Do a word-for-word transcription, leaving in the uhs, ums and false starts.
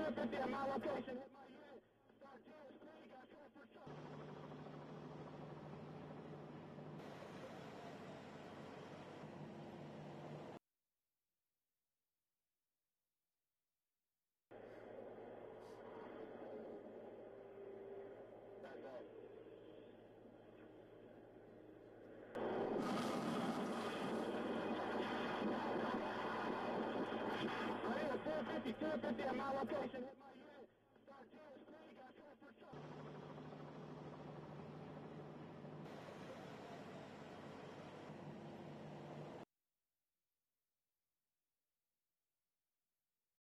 two fifty at my location. Hit my unit. Start J S three, got transfer truck. I need a two fifty, two fifty at my location.